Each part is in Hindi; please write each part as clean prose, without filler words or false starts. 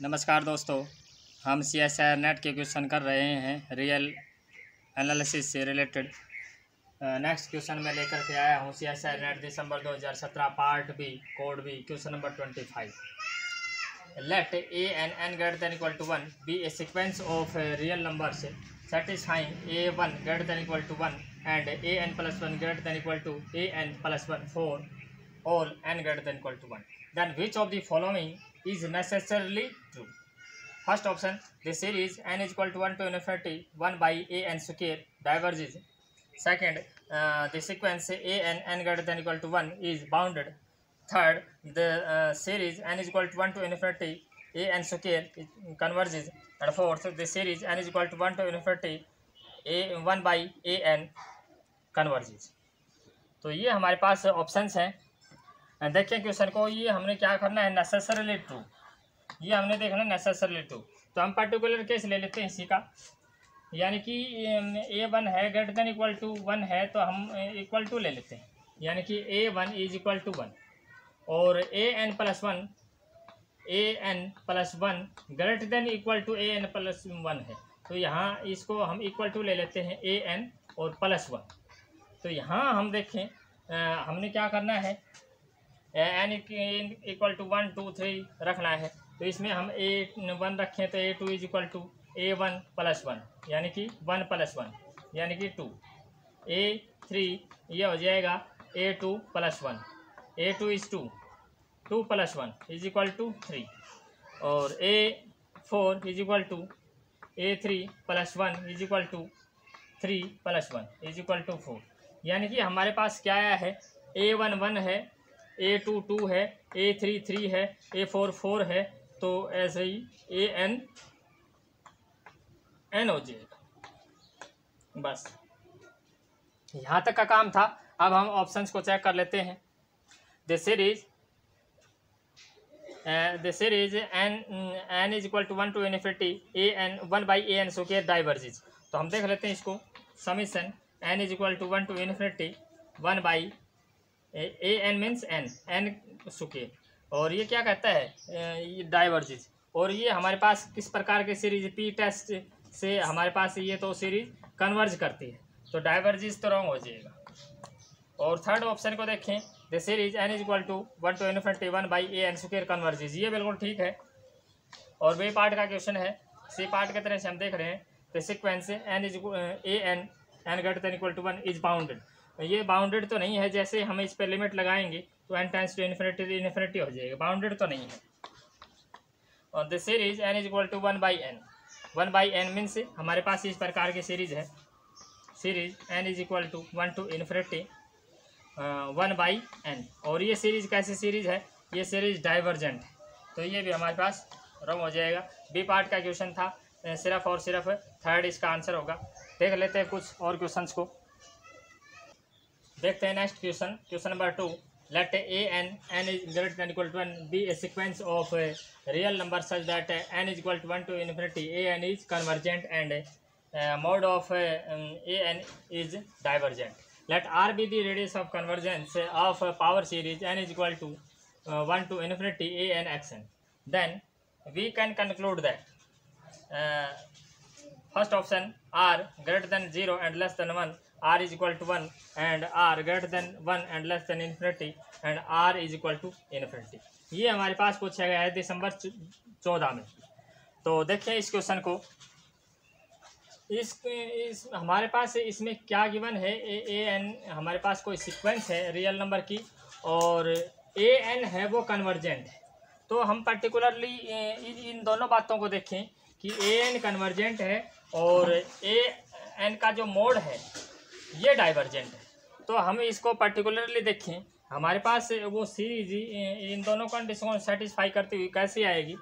नमस्कार दोस्तों, हम CSIR नेट के क्वेश्चन कर रहे हैं रियल एनालिसिस से रिलेटेड। नेक्स्ट क्वेश्चन में लेकर के आया हूँ CSIR NET December 2017 part B code B question number 25। Let a and n greater than equal to 1 be a sequence of real numbers satisfying a1 greater than equal to 1 and an plus 1 greater than equal to an plus 1 for all n greater than equal to 1. Then which of the following is necessarily true? First option, the series n is equal to 1 to infinity 1 by a n square diverges. Second, the sequence a n greater than equal to 1 is bounded. Third, the series n is equal to 1 to infinity a n square converges. And fourth, the series n is equal to 1 to infinity a 1 by a n converges. तो ये हमारे पास ऑप्शंस हैं। देखिए क्वेश्चन को, ये हमने क्या करना है, नेसेसरली ट्रू, ये हमने देखना नेसेसरली ट्रू। तो हम पर्टिकुलर केस ले लेते हैं इसी का, यानी कि a1 है ग्रेटर देन इक्वल टू 1 है तो हम इक्वल टू ले लेते हैं, यानी कि a1 इज इक्वल टू 1 और an plus 1 greater than equal to an plus 1 है। तो यहाँ इसको हम इक्वल टू ले लेते हैं an और प्लस 1। तो यहाँ हम देखें हमने क्या करना है, n इक्वल टू 1 2 3 रखना है। तो इसमें हम a1 रखें तो a2 is equal to a1 plus 1 यानी कि 1 प्लस 1 यानी कि 2। a3 ये हो जाएगा a2 plus 1, a2 is 2 plus 1 is equal to 3 और a4 is equal to a3 plus 1 is equal to 3 plus 1 is equal to 4। यानी कि हमारे पास क्या आया है, a1 1 है, a2 2 है, a3 3 है, a4 4 है। तो ऐसे ही an हो जाएगा। बस यहाँ तक का काम था। अब हम ऑप्शंस को चेक कर लेते हैं। The series n is equal to 1 to infinity an 1 by an square diverges. तो हम देख लेते हैं इसको, summation n is equal to 1 to infinity 1 by an means n square, और ये क्या कहता है, ये डाइवर्जेज। और ये हमारे पास किस प्रकार की सीरीज, पी टेस्ट से हमारे पास ये तो सीरीज कन्वर्ज करती है, तो डाइवर्जेज तो रॉन्ग हो जाएगा। और थर्ड ऑप्शन को देखें, the series n is equal to 1 to infinity 1 by an square converges, ये बिल्कुल ठीक है। और बी पार्ट का क्वेश्चन है, सी पार्ट की तरह से हम देख रहे हैं the sequence n is n greater than equal to 1 is bounded. ये बाउंडेड तो नहीं है, जैसे हम इस पर लिमिट लगाएंगे तो n टेंड्स टू इन्फिनिटी हो जाएगा, बाउंडेड तो नहीं है। और the series n is equal to 1 by n means हमारे पास इस प्रकार की सीरीज है, series n is equal to 1 to infinity 1 by n। और ये सीरीज कैसी सीरीज है, ये सीरीज डाइवर्जेंट है, तो ये भी हमारे पास रॉन्ग हो जाएगा। बी पार्ट का क्वेश्चन था, सिर्फ और सिर्फ थर्ड इसका आंसर होगा। देख लेते हैं कुछ और क्वेश्चंस को, देखते हैं next question. Question number 2, let n is greater than equal to 1 be a sequence of real number such that n is equal to 1 to infinity an is convergent and mod of an is divergent. Let r be the radius of convergence of power series n is equal to 1 to infinity an xn। Then we can conclude that first option r greater then 0 and less than 1, r is equal to 1 and r greater than 1 and less than infinity and r is equal to infinity। ये हमारे पास पूछा गया है दिसंबर 14 में। तो देखिए इस क्वेश्चन को, इस हमारे पास इसमें क्या गिवन है, an हमारे पास कोई सीक्वेंस है रियल नंबर की और an है वो कन्वर्जेंट है। तो हम पर्टिकुलरली इन दोनों बातों को देखें कि an कन्वर्जेंट है और an का जो मोड है ये डाइवर्जेंट है। तो हम इसको पर्टिकुलरली देखें, हमारे पास वो सीरीज इन दोनों कंडीशन को सेटिस्फाई करती हुई कैसी आएगी,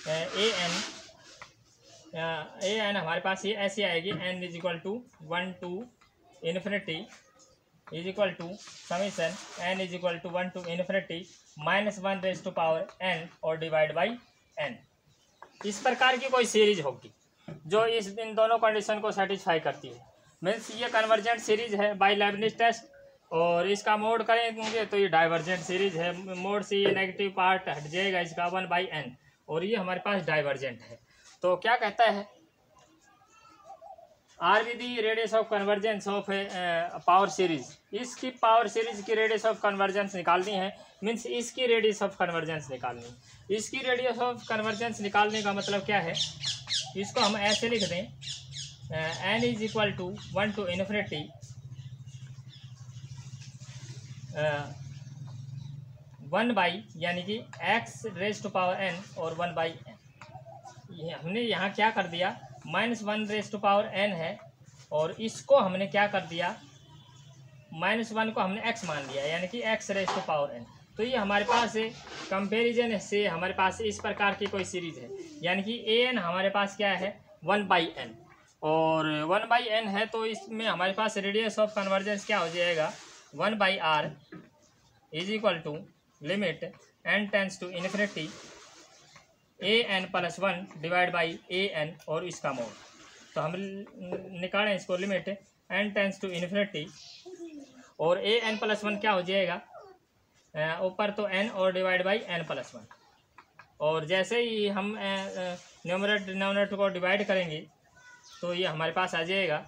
an हमारे पास ये ऐसी आएगी, n is equal to 1 to infinity is equal to summation n is equal to 1 to infinity -1 raise to power n और डिवाइड बाई n। इस प्रकार की कोई सीरीज होगी जो इन दोनों कंडीशन को सेटिस्फाई करती है, मीन्स ये कन्वर्जेंट सीरीज है बाय लेबनिज टेस्ट। और इसका मोड करेंगे तो ये डाइवर्जेंट सीरीज है, मोड से ये नेगेटिव पार्ट हट जाएगा इसका 1 बाई n और ये हमारे पास डाइवर्जेंट है। तो क्या कहता है, R be the radius of convergence of power series, इसकी पावर सीरीज की रेडियस ऑफ कन्वर्जेंस निकालनी है, मीन्स इसकी रेडियस ऑफ कन्वर्जेंस निकालनी। इसकी रेडियस ऑफ कन्वर्जेंस निकालने का मतलब क्या है, इसको हम ऐसे लिख दें, n is equal to 1 to infinity 1 by यानी कि x raise to power n और 1 बाई n। ये हमने यहाँ क्या कर दिया, -1 रेज टू पावर n है और इसको हमने क्या कर दिया, -1 को हमने x मान लिया यानी कि x raise to power n। तो ये हमारे पास कंपैरिजन से हमारे पास इस प्रकार की कोई सीरीज है, यानी कि an हमारे पास क्या है 1 बाई n और 1 बाई n है। तो इसमें हमारे पास रेडियस ऑफ कन्वर्जेंस क्या हो जाएगा, 1 by r is equal to limit n tends to infinity an plus 1 divide by an और इसका मोड। तो हम निकालें इसको, limit n tends to infinity और an प्लस 1 क्या हो जाएगा, ऊपर तो n और डिवाइड बाई n प्लस 1, और जैसे ही हम न्यूमरेटर डिनोमिनेटर को डिवाइड करेंगे तो ये हमारे पास आ जाएगा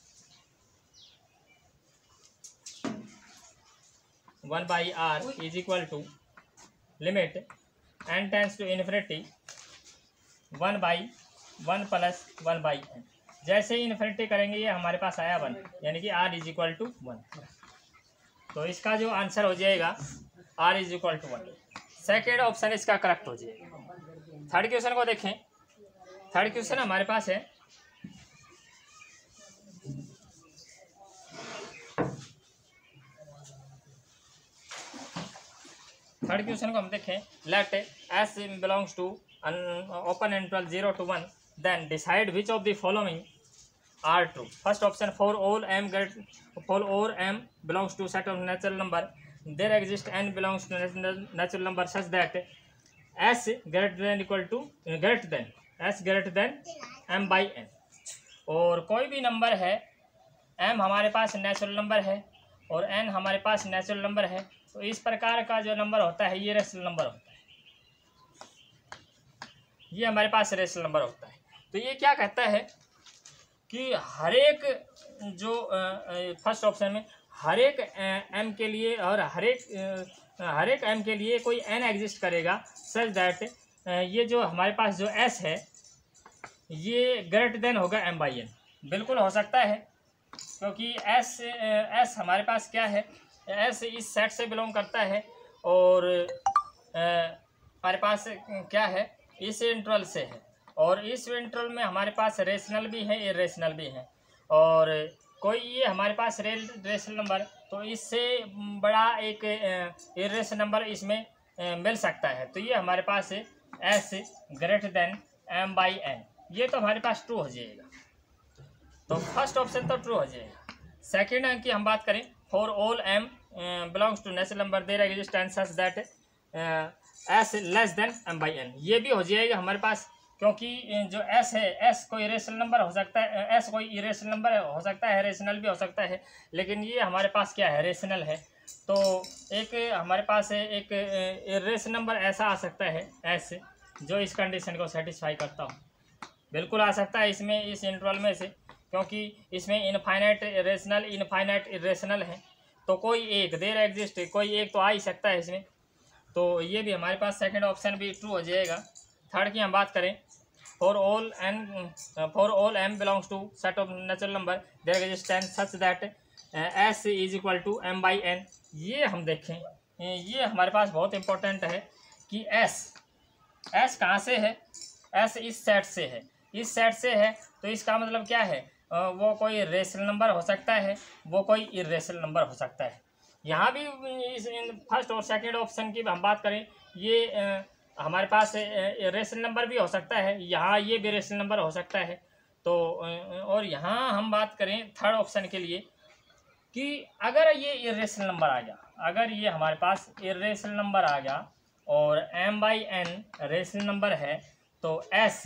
1 by r is equal to limit n tends to infinity 1 by 1 plus 1 by n। जैसे ही इन्फिनिटी करेंगे ये हमारे पास आया 1, यानी कि r इज इक्वल टू 1। तो इसका जो आंसर हो जाएगा r is equal to 1। Second option इसका करेक्ट हो जाएगा। थर्ड क्वेश्चन को देखें। थर्ड क्वेश्चन हमारे पास है, थर्ड क्वेश्चन को हम देखें, let s belongs to open interval 0 to 1, then decide which of the following are true. First option, for all m belongs to set of natural number there exist n belongs to natural number such that s greater than m by n। और कोई भी नंबर है, m हमारे पास नेचुरल नंबर है और n हमारे पास नेचुरल नंबर है, तो इस प्रकार का जो नंबर होता है ये रेशनल नंबर होता है, ये हमारे पास रेशनल नंबर होता है। तो ये क्या कहता है कि हर एक जो फर्स्ट ऑप्शन में हर एक m के लिए और हर एक m के लिए कोई n एग्जिस्ट करेगा सच दैट ये जो हमारे पास जो s है ये ग्रेटर देन होगा m बाई n। बिल्कुल हो सकता है, क्योंकि s हमारे पास क्या है, s इस सेट से बिलोंग करता है और हमारे पास क्या है, इस इंटरवल से है, और इस इंटरवल में हमारे पास रेशनल भी है इरेशनल भी है, और कोई ये हमारे पास रेशनल नंबर, तो इससे बड़ा एक इरेशनल नंबर इसमें मिल सकता है। तो ये हमारे पास s greater than m by n, ये तो हमारे पास ट्रू हो जाएगा। तो फर्स्ट ऑप्शन तो ट्रू हो जाएगा। सेकेंड की हम बात करें, for all m belongs to natural number there exist n such that s less than m by n, ये भी हो जाएगा हमारे पास, क्योंकि जो s है, s कोई रेशनल नंबर हो सकता है, s कोई इरेशनल नंबर हो सकता है, रेशनल भी हो सकता है, लेकिन ये हमारे पास क्या है, रेशनल है। तो एक हमारे पास एक इरेशनल नंबर ऐसा आ सकता है s जो इस कंडीशन को सेटिस्फाई करता हो, बिल्कुल आ सकता है इसमें, इस इंटरवल में से, क्योंकि इसमें इनफाइनाइट रेशनल इनफाइनाइट इरेशनल है, तो कोई एक देयर एग्जिस्ट, कोई एक तो आ ही सकता है इसमें। तो ये भी हमारे पास सेकंड ऑप्शन भी ट्रू हो जाएगा। थर्ड की हम बात करें, for all m belongs to set of natural number there exist n such that s is equal to m by n। ये हम देखें, ये हमारे पास बहुत इंपॉर्टेंट है कि s कहाँ से है, s इस सेट से है, इस सेट से है, तो इसका मतलब क्या है, वो कोई रेशनल नंबर हो सकता है, वो कोई इरेशनल नंबर हो सकता है। यहाँ भी इस फर्स्ट और सेकंड ऑप्शन की हम बात करें, ये हमारे पास रेशनल नंबर भी हो सकता है, यहाँ ये भी रेशनल नंबर हो सकता है। तो और यहाँ हम बात करें थर्ड ऑप्शन के लिए कि अगर ये इरेशनल नंबर आ गया, अगर ये हमारे पास इरेशनल नंबर आ गया और m by n rational number है, तो s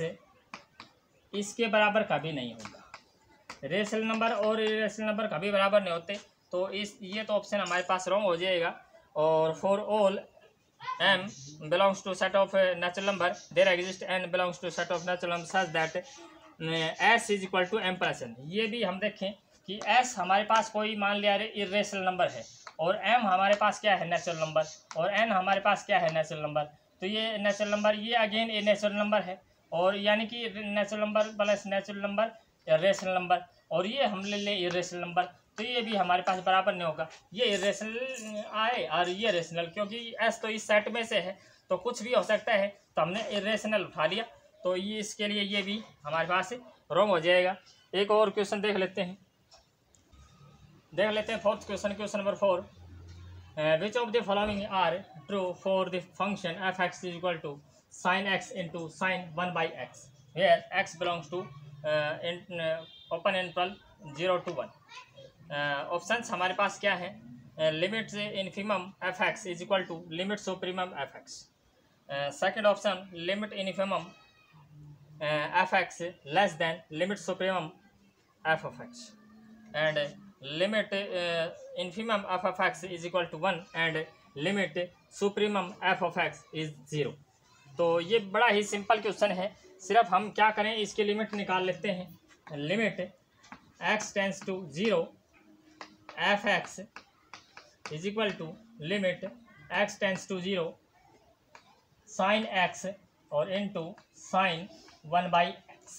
इसके बराबर कभी नहीं होगा। रेशनल नंबर और इरेशनल नंबर कभी बराबर नहीं होते, तो ये तो ऑप्शन हमारे पास रॉन्ग हो जाएगा। और for all m belongs to set of natural number, there exists n belongs to set of natural number such that s is equal to m plus n। ये भी हम देखें कि s हमारे पास कोई मान लिया इरेशनल नंबर है और m हमारे पास क्या है नेचुरल नंबर और n हमारे पास क्या है नेचुरल नंबर। तो ये नेचुरल नंबर ये अगेन ए नेचुरल नंबर है और यानी कि natural number plus natural number rational number और ये हम ले लें इरेशनल नंबर तो ये भी हमारे पास बराबर नहीं होगा। ये इरेशनल आए और ये रेशनल, क्योंकि एस तो इस सेट में से है तो कुछ भी हो सकता है तो हमने इरेशनल उठा लिया तो ये इसके लिए ये भी हमारे पास रॉन्ग हो जाएगा। एक और क्वेश्चन देख लेते हैं fourth question, question number 4। Which of the following are true for the function f x is equal to sine x into sine 1/x where x belongs to open interval 0 to 1। Options हमारे पास क्या है, limit infimum f x is equal to limit supremum f x. Second option limit infimum f x less than limit supremum f of x and limit infimum F of x is equal to 1 and limit supremum f of x is 0। तो ये बड़ा ही सिंपल क्वेश्चन है, सिर्फ हम क्या करें इसकी लिमिट निकाल लेते हैं। Limit x tends to 0 f x is equal to limit x tends to 0 sine x और इनटू साइन 1/x।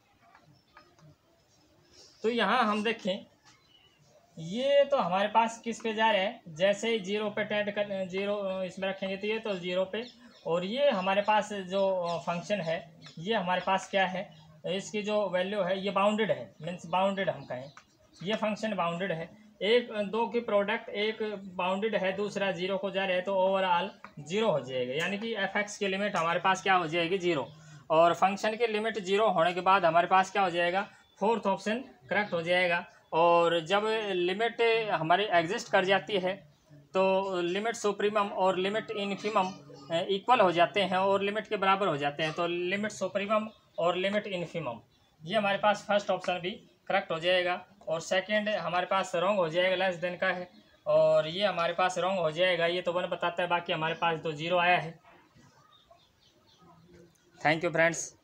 तो यहाँ हम देखें ये तो हमारे पास किस पे जा रहा है, जैसे ही 0 पे टेंड कर 0 इसमें रखेंगे तो ये तो 0 पे और ये हमारे पास जो फंक्शन है ये हमारे पास क्या है, इसकी जो वैल्यू है ये बाउंडेड है, मीन्स बाउंडेड हम कहें ये फंक्शन बाउंडेड है। एक दो की प्रोडक्ट एक बाउंडेड है दूसरा 0 को जा रहा है तो ओवरऑल 0 हो जाएगा, यानी कि एफ एक्स की लिमिट हमारे पास क्या हो जाएगी 0 और फंक्शन की लिमिट 0 होने के बाद हमारे पास क्या हो जाएगा, फोर्थ ऑप्शन करेक्ट हो जाएगा। और जब लिमिट हमारी एग्जिस्ट कर जाती है तो लिमिट सुप्रीमम और लिमिट इनफिमम इक्वल हो जाते हैं और लिमिट के बराबर हो जाते हैं, तो लिमिट सुप्रीमम और लिमिट इनफिमम ये हमारे पास फर्स्ट ऑप्शन भी करेक्ट हो जाएगा और सेकंड हमारे पास रॉन्ग हो जाएगा, लेस देन का है और ये हमारे पास रॉन्ग हो जाएगा, ये तो 1 बताता है, बाकी हमारे पास तो 0 आया है। Thank you friends.